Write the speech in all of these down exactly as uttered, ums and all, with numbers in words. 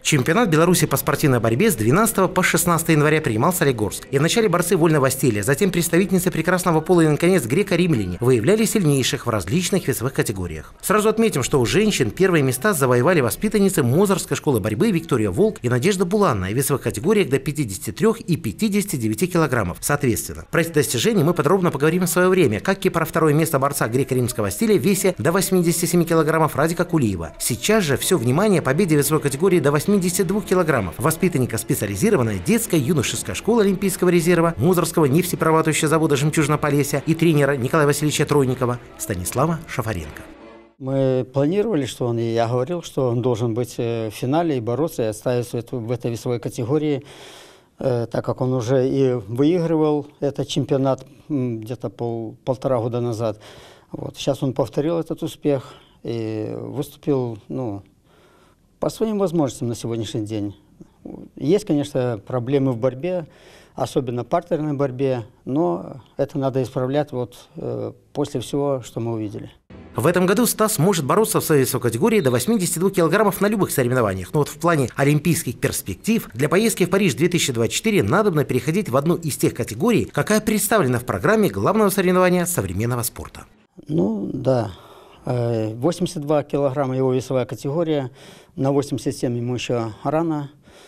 Чемпионат Беларуси по спортивной борьбе с двенадцатого по шестнадцатое января принимал Солигорск. И вначале борцы вольного стиля, затем представительницы прекрасного пола и, наконец, греко-римляне выявляли сильнейших в различных весовых категориях. Сразу отметим, что у женщин первые места завоевали воспитанницы Мозырской школы борьбы Виктория Волк и Надежда Буланна в весовых категориях до пятидесяти трёх и пятидесяти девяти килограммов, соответственно. Про эти достижения мы подробно поговорим в свое время, как и про второе место борца греко-римского стиля в весе до восьмидесяти семи килограммов Радика Кулиева. Сейчас же все внимание победе в весовой категории до восьмидесяти двух килограммов воспитанника специализированной детской юношеской школы Олимпийского резерва Мозырского нефтеперерабатывающего завода «Жемчужина Полесья» и тренера Николая Васильевича Тройникова Станислава Шафаренко. Мы планировали, что он, и я говорил, что он должен быть в финале и бороться, и отстаиваться в этой весовой категории, так как он уже и выигрывал этот чемпионат где-то пол, полтора года назад. Вот. Сейчас он повторил этот успех и выступил, ну, по своим возможностям на сегодняшний день. Есть, конечно, проблемы в борьбе, особенно в партерной борьбе, но это надо исправлять вот, э, после всего, что мы увидели. В этом году Стас может бороться в своей весовой категории до восьмидесяти двух килограммов на любых соревнованиях. Но вот в плане олимпийских перспектив для поездки в Париж две тысячи двадцать четыре надобно переходить в одну из тех категорий, какая представлена в программе главного соревнования современного спорта. Ну, да. восемьдесят два килограмма его весовая категория, на восемьдесят семь ему еще рано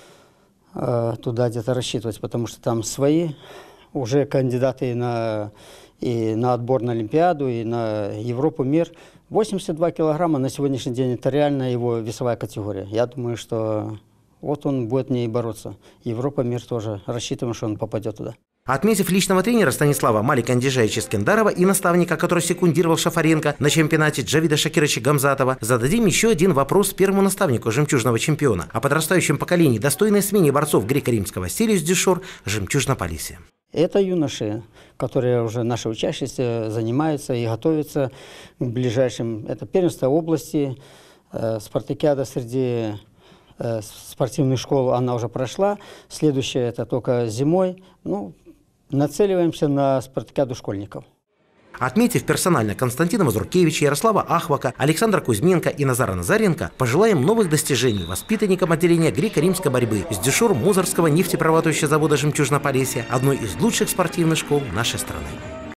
э, туда где-то рассчитывать, потому что там свои уже кандидаты на, и на отбор на Олимпиаду, и на Европу, мир. восемьдесят два килограмма на сегодняшний день это реально его весовая категория. Я думаю, что вот он будет в ней бороться. Европа, мир тоже. Рассчитываем, что он попадет туда. Отметив личного тренера Станислава Малика Андижаевича Скендарова и наставника, который секундировал Шафаренко на чемпионате Джавида Шакировича Гамзатова, зададим еще один вопрос первому наставнику жемчужного чемпиона о подрастающем поколении, достойной смене борцов греко-римского стиля с Дюшор «Жемчужина Полесья». Это юноши, которые уже наши учащиеся занимаются и готовятся к ближайшим. Это первенство области, э, спартакиада среди э, спортивных школ, она уже прошла. Следующее это только зимой. Ну, нацеливаемся на спартакиаду школьников. Отметив персонально Константина Мазуркевича, Ярослава Ахвака, Александра Кузьменко и Назара Назаренко, пожелаем новых достижений воспитанникам отделения греко-римской борьбы с Дюшор Мозырского нефтеперерабатывающего завода «Жемчужина Полесья», одной из лучших спортивных школ нашей страны.